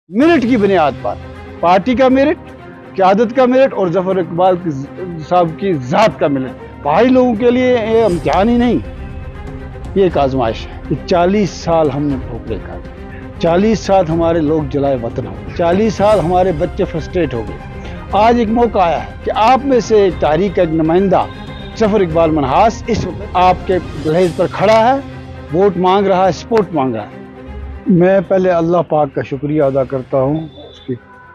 Merit की बुनियाद पर पार्टी का मेरिट, क़यादत का मेरिट और जफर इकबाल साहब की ज़ात का मेरिट। पहाड़ी लोगों के लिए ये इम्तिहान ही नहीं, ये एक आजमाइश है कि 40 साल हमने ठोकरे खाई, 40 साल हमारे लोग जलाए वतन हो गए, 40 साल हमारे बच्चे फ्रस्ट्रेट हो गए। आज एक मौका आया है कि आप में से एक तारीख का एक नुमाइंदा जफर इकबाल मनहास इस वक्त आपके दहलीज पर खड़ा है, वोट मांग रहा है, सपोर्ट मांग रहा है। मैं पहले अल्लाह पाक का शुक्रिया अदा करता हूँ, उसकी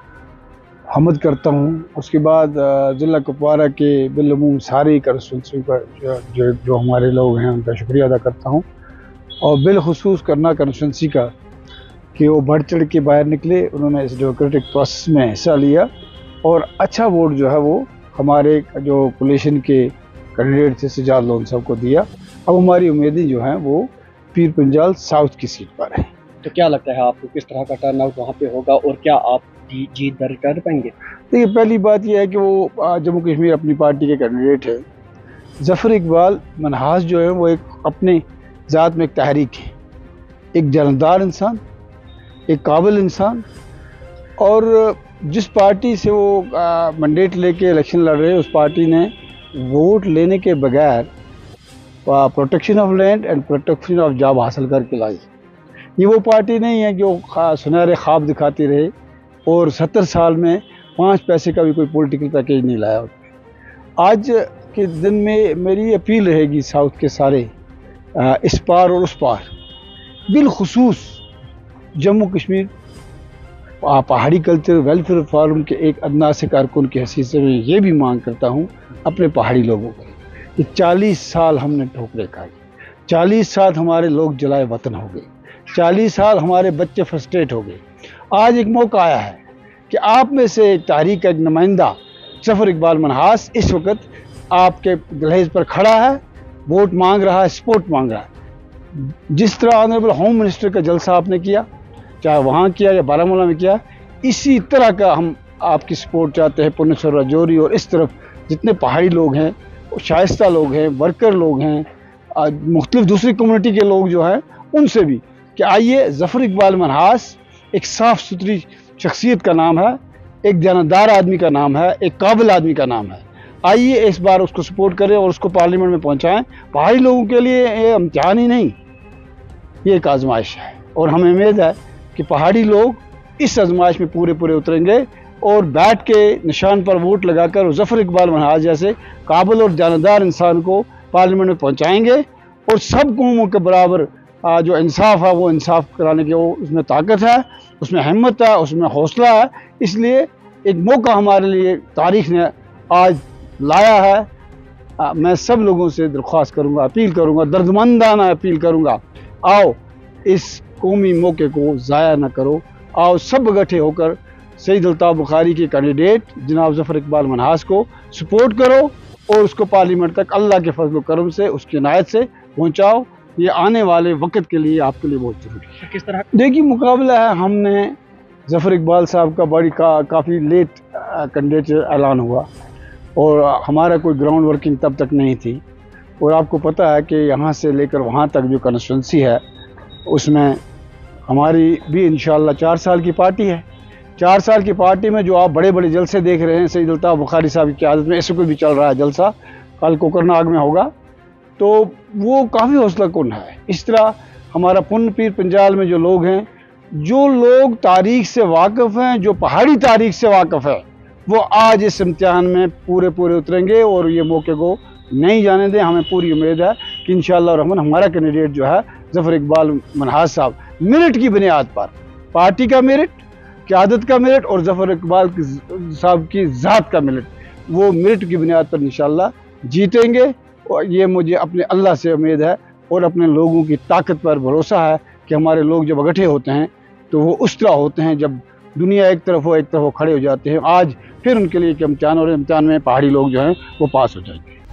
हमद करता हूँ। उसके बाद ज़िला कुपवारा के बिलूम सारी कंस्टिट्यूंसी का जो हमारे लोग हैं उनका शुक्रिया अदा करता हूँ, और बिलखुसूस करना कंस्टिट्यूंसी का कि वो बढ़ चढ़ के बाहर निकले, उन्होंने इस डेमोक्रेटिक प्रोसेस में हिस्सा लिया और अच्छा वोट जो है वो हमारे जो कोलिशन के कैंडिडेट थे सजाद लोन साहब को दिया। अब हमारी उम्मीदें जो हैं वो पीर पंजाल साउथ की सीट पर है। तो क्या लगता है आपको किस तरह का टर्न आउट वहाँ पे होगा और क्या आप जीत दर्ज कर पाएंगे? देखिए, पहली बात यह है कि वो जम्मू कश्मीर अपनी पार्टी के कैंडिडेट है। जफर इकबाल मनहास जो है वो एक अपने ज़ात में एक तहरीक है, एक जानदार इंसान, एक काबिल इंसान, और जिस पार्टी से वो मैंडेट लेके इलेक्शन लड़ रहे हैं उस पार्टी ने वोट लेने के बगैर protection of land and protection of job हासिल करके लाई। ये वो पार्टी नहीं है जो सुनहरे ख्वाब दिखाती रहे और 70 साल में 5 पैसे का भी कोई पॉलिटिकल पैकेज नहीं लाया। आज के दिन में मेरी अपील रहेगी साउथ के सारे इस पार और उस पार, बिलखुसूस जम्मू कश्मीर पहाड़ी कल्चर वेलफेयर फोरम के एक अदना से कारकुन की हैसियत से मैं ये भी मांग करता हूँ अपने पहाड़ी लोगों को कि 40 साल हमने ठोकरे खाई, 40 साल हमारे लोग जलाए वतन हो गए, 40 साल हमारे बच्चे फ्रस्ट्रेट हो गए। आज एक मौका आया है कि आप में से एक तारीख का एक नुमाइंदा जफर इकबाल मनहास इस वक्त आपके दहलीज पर खड़ा है, वोट मांग रहा है, सपोर्ट मांग रहा है। जिस तरह ऑनरेबल होम मिनिस्टर का जलसा आपने किया, चाहे वहाँ किया या बारामूला में किया, इसी तरह का हम आपकी सपोर्ट चाहते हैं पुनिसर राजौरी और इस तरफ जितने पहाड़ी लोग हैं, शाइस्ता लोग हैं, वर्कर लोग हैं, मुख्तलिफ दूसरी कम्युनिटी के लोग जो हैं उनसे भी कि आइए, जफर इकबाल मनहास एक साफ़ सुथरी शख्सियत का नाम है, एक जानदार आदमी का नाम है, एक काबिल आदमी का नाम है। आइए इस बार उसको सपोर्ट करें और उसको पार्लियामेंट में पहुंचाएं। पहाड़ी लोगों के लिए ये इम्तिहान ही नहीं, ये एक आजमाइश है और हमें उम्मीद है कि पहाड़ी लोग इस आजमाइश में पूरे उतरेंगे और बैठ के निशान पर वोट लगाकर जफर इकबाल मनहास जैसे काबिल और जानदार इंसान को पार्लियामेंट में पहुँचाएँगे और सब कौमों के बराबर जो इंसाफ है वो इंसाफ कराने के वो उसमें ताकत है, उसमें हिम्मत है, उसमें हौसला है। इसलिए एक मौका हमारे लिए तारीख ने आज लाया है। मैं सब लोगों से दरख्वास्त करूंगा, अपील करूंगा, दर्दमंदाना अपील करूंगा, आओ इस कौमी मौके को ज़ाया न करो, आओ सब इकट्ठे होकर सईद अल्ताफ़ बुखारी के कैंडिडेट जनाब जफर इकबाल मनहास को सपोर्ट करो और उसको पार्लियामेंट तक अल्लाह के फजल करम से, उसकी इनायत से पहुँचाओ। ये आने वाले वक्त के लिए आपके लिए बहुत ज़रूरी है। किस तरह देखिए, मुकाबला है, हमने जफर इकबाल साहब का काफ़ी लेट कैंडिडेट ऐलान हुआ और हमारा कोई ग्राउंड वर्किंग तब तक नहीं थी। और आपको पता है कि यहाँ से लेकर वहाँ तक जो कंस्टिट्यूंसी है उसमें हमारी भी इंशाअल्लाह 4 साल की पार्टी है। 4 साल की पार्टी में जो आप बड़े जलसे देख रहे हैं, सईद अल्ताफ़ बुखारी साहब की क़यादत में इस वक्त भी चल रहा है जलसा, कल कोकरनाग में होगा, तो वो काफ़ी हौसला कुन है। इस तरह हमारा पुन पीर पंजाल में जो लोग हैं, जो लोग तारीख से वाकिफ़ हैं, जो पहाड़ी तारीख से वाकिफ़ है, वो आज इस इम्तिहान में पूरे उतरेंगे और ये मौके को नहीं जाने दें। हमें पूरी उम्मीद है कि इंशाअल्लाह रहमान हमारा कैंडिडेट जो है जफर इकबाल मनहास साहब मेरिट की बुनियाद पर, पार्टी का मेरिट, क़यादत का मेरिट और जफर इकबाल साहब की ज़ात का मेरिट, वो मेरिट की बुनियाद पर इंशाअल्लाह जीतेंगे। और ये मुझे अपने अल्लाह से उम्मीद है और अपने लोगों की ताकत पर भरोसा है कि हमारे लोग जब इकट्ठे होते हैं तो वो उस तरह होते हैं, जब दुनिया एक तरफ वो खड़े हो जाते हैं। आज फिर उनके लिए एक इम्तिहान और इम्तिहान में पहाड़ी लोग जो हैं वो पास हो जाएंगे।